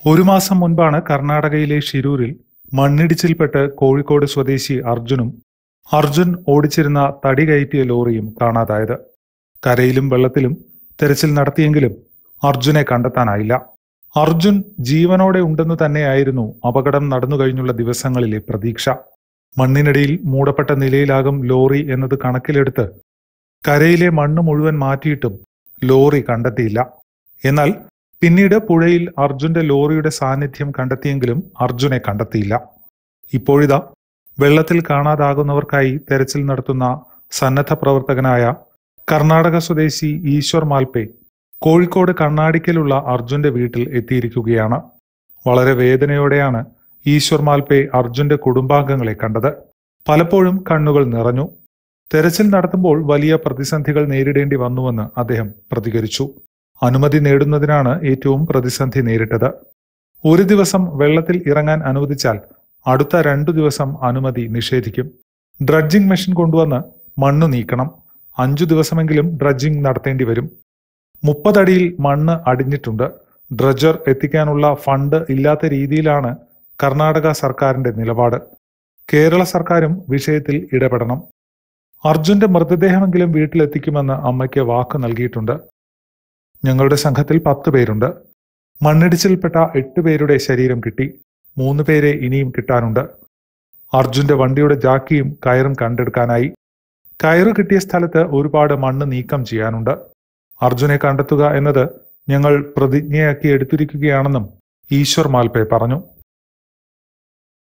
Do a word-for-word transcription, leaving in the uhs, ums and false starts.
ഒരു മാസം മുൻപാണ് കർണാടകയിലെ ഷിരൂരിൽ മണ്ണിടിച്ചിൽപ്പെട്ട് കോഴിക്കോട് സ്വദേശി അർജുനും അർജുൻ ഓടിച്ചിരുന്ന തടി കയറ്റിയ ലോറിയും കാണാതായത്. കരയിലും വെള്ളത്തിലും തെരച്ചിൽ നടത്തിയെങ്കിലും അർജുനെ കണ്ടെത്താനായില്ല. അർജുൻ ജീവനോടെ ഉണ്ടെന്നു തന്നെയായിരുന്നു അപകടം നടന്നു കഴിഞ്ഞുള്ള ദിവസങ്ങളിലെ പ്രതീക്ഷ. മണ്ണിനടിയിൽ മൂടപ്പെട്ട നിലയിലാകും ലോറി എന്നത് കണക്കിലെടുത്ത് കരയിലെ മണ്ണ് മുഴുവൻ മാറ്റിയിട്ടും ലോറി കണ്ടെത്തിയില്ല. എന്നാൽ പിന്നീട് പുഴയിൽ അർജുന്റെ ലോറിയുടെ സാന്നിധ്യം കണ്ടെത്തിയെങ്കിലും അർജുനെ കണ്ടെത്തിയില്ല. ഇപ്പോഴിതാ വെള്ളത്തിൽ കാണാതാകുന്നവർക്കായി തെരച്ചിൽ നടത്തുന്ന സന്നദ്ധ പ്രവർത്തകനായ കർണാടക സ്വദേശി ഈശ്വർ മാൽപേ കോഴിക്കോട് കണ്ണാടിക്കലുള്ള അർജുന്റെ വീട്ടിൽ എത്തിയിരിക്കുകയാണ്. വളരെ വേദനയോടെയാണ് ഈശ്വർ മാൽപേ അർജുന്റെ കുടുംബാംഗങ്ങളെ കണ്ടത്. പലപ്പോഴും കണ്ണുകൾ നിറഞ്ഞു. തെരച്ചിൽ നടത്തുമ്പോൾ വലിയ പ്രതിസന്ധികൾ നേരിടേണ്ടി വന്നുവെന്ന് അദ്ദേഹം പ്രതികരിച്ചു. അനുമതി നേടുന്നതിനാണ് ഏറ്റവും പ്രതിസന്ധി നേരിട്ടത്. ഒരു ദിവസം വെള്ളത്തിൽ ഇറങ്ങാൻ അനുവദിച്ചാൽ അടുത്ത രണ്ടു ദിവസം അനുമതി നിഷേധിക്കും. ഡ്രഡ്ജിംഗ് മെഷീൻ കൊണ്ടുവന്ന് മണ്ണ് നീക്കണം. അഞ്ചു ദിവസമെങ്കിലും ഡ്രഡ്ജിംഗ് നടത്തേണ്ടി വരും. മുപ്പതടിയിൽ മണ്ണ് അടിഞ്ഞിട്ടുണ്ട്. ഡ്രഡ്ജർ എത്തിക്കാനുള്ള ഫണ്ട് ഇല്ലാത്ത രീതിയിലാണ് കർണാടക സർക്കാരിന്റെ നിലപാട്. കേരള സർക്കാരും വിഷയത്തിൽ ഇടപെടണം. അർജുന്റെ മൃതദേഹമെങ്കിലും വീട്ടിലെത്തിക്കുമെന്ന് അമ്മയ്ക്ക് വാക്ക് നൽകിയിട്ടുണ്ട്. ഞങ്ങളുടെ സംഘത്തിൽ പത്ത് പേരുണ്ട്. മണ്ണിടിച്ചിൽപ്പെട്ട എട്ട് പേരുടെ ശരീരം കിട്ടി. മൂന്ന് പേരെ ഇനിയും കിട്ടാനുണ്ട്. അർജുന്റെ വണ്ടിയുടെ ജാക്കിയും കയറും കണ്ടെടുക്കാനായി. കയറ് കിട്ടിയ സ്ഥലത്ത് ഒരുപാട് മണ്ണ് നീക്കം ചെയ്യാനുണ്ട്. അർജുനെ കണ്ടെത്തുക എന്നത് ഞങ്ങൾ പ്രതിജ്ഞയാക്കി എടുത്തിരിക്കുകയാണെന്നും ഈശ്വർ മാൽപേ പറഞ്ഞു.